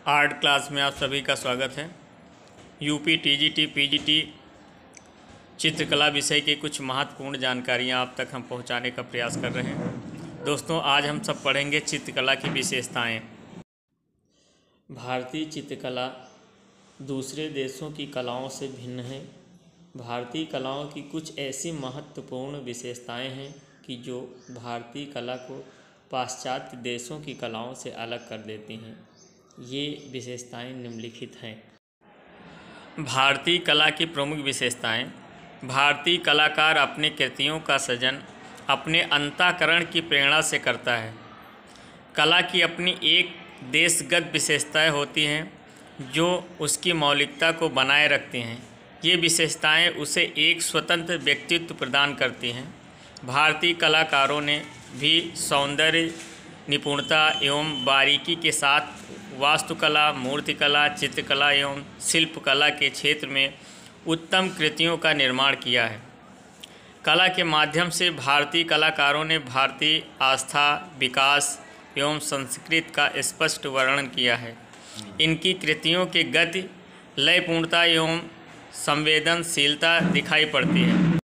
Art class में आप सभी का स्वागत है। यूपी टीजीटी पीजीटी चित्रकला विषय की कुछ महत्वपूर्ण जानकारियां आप तक हम पहुंचाने का प्रयास कर रहे हैं। दोस्तों, आज हम सब पढ़ेंगे चित्रकला की विशेषताएं। भारतीय चित्रकला दूसरे देशों की कलाओं से भिन्न है। भारतीय कलाओं की कुछ ऐसी महत्वपूर्ण विशेषताएं हैं कि जो भारतीय कला को पाश्चात्य देशों की कलाओं से अलग कर देती हैं। ये विशेषताएं निम्नलिखित हैं। भारतीय कला की प्रमुख विशेषताएं। भारतीय कलाकार अपनी कृतियों का सृजन अपने अंतःकरण की प्रेरणा से करता है। कला की अपनी एक देशगत विशेषताएं होती हैं जो उसकी मौलिकता को बनाए रखती हैं। ये विशेषताएं उसे एक स्वतंत्र व्यक्तित्व प्रदान करती हैं। भारतीय कलाकारों ने भी सौंदर्य, निपुणता एवं बारीकी के साथ वास्तुकला, मूर्तिकला, चित्रकला एवं शिल्पकला के क्षेत्र में उत्तम कृतियों का निर्माण किया है। कला के माध्यम से भारतीय कलाकारों ने भारतीय आस्था, विकास एवं संस्कृति का स्पष्ट वर्णन किया है। इनकी कृतियों के गति, लयपूर्णता एवं संवेदनशीलता दिखाई पड़ती है।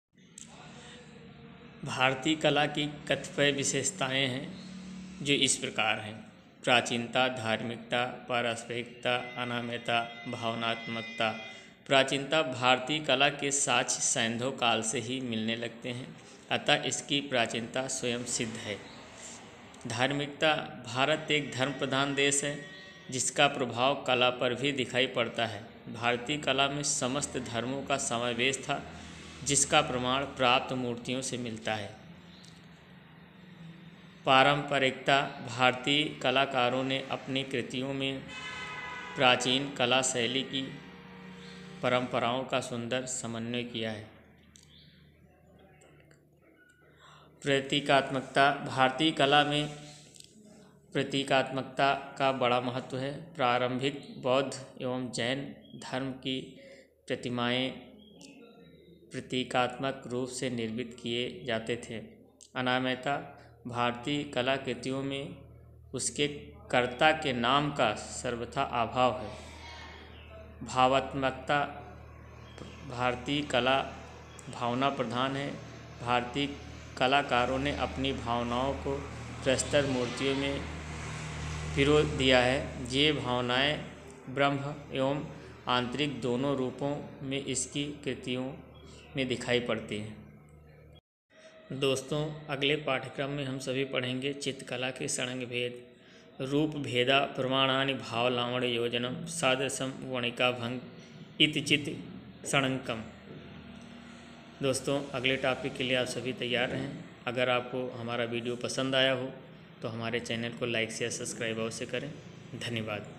भारतीय कला की कतिपय विशेषताएं हैं जो इस प्रकार हैं। प्राचीनता, धार्मिकता, पारस्परिकता, अनाम्यता, भावनात्मकता। प्राचीनता। भारतीय कला के साक्ष्य सैंधव काल से ही मिलने लगते हैं, अतः इसकी प्राचीनता स्वयं सिद्ध है। धार्मिकता। भारत एक धर्म प्रधान देश है जिसका प्रभाव कला पर भी दिखाई पड़ता है। भारतीय कला में समस्त धर्मों का समावेश था जिसका प्रमाण प्राप्त मूर्तियों से मिलता है। पारंपरिकता। भारतीय कलाकारों ने अपनी कृतियों में प्राचीन कला शैली की परंपराओं का सुंदर समन्वय किया है। प्रतीकात्मकता। भारतीय कला में प्रतीकात्मकता का बड़ा महत्व है। प्रारंभिक बौद्ध एवं जैन धर्म की प्रतिमाएं प्रतीकात्मक रूप से निर्मित किए जाते थे। अनाम्यता। भारतीय कलाकृतियों में उसके कर्ता के नाम का सर्वथा अभाव है। भावात्मकता। भारतीय कला भावना प्रधान है। भारतीय कलाकारों ने अपनी भावनाओं को प्रस्तर मूर्तियों में पिरो दिया है। ये भावनाएं ब्रह्म एवं आंतरिक दोनों रूपों में इसकी कृतियों में दिखाई पड़ती हैं। दोस्तों, अगले पाठ्यक्रम में हम सभी पढ़ेंगे चित्रकला के षडंग भेद, रूप भेदा, प्रमाणानि भाव लावण्य योजनम, सादृश्यम वणिका भंग इति चित्र षडंकम। दोस्तों, अगले टॉपिक के लिए आप सभी तैयार रहें। अगर आपको हमारा वीडियो पसंद आया हो तो हमारे चैनल को लाइक शेयर सब्सक्राइब अवश्य करें। धन्यवाद।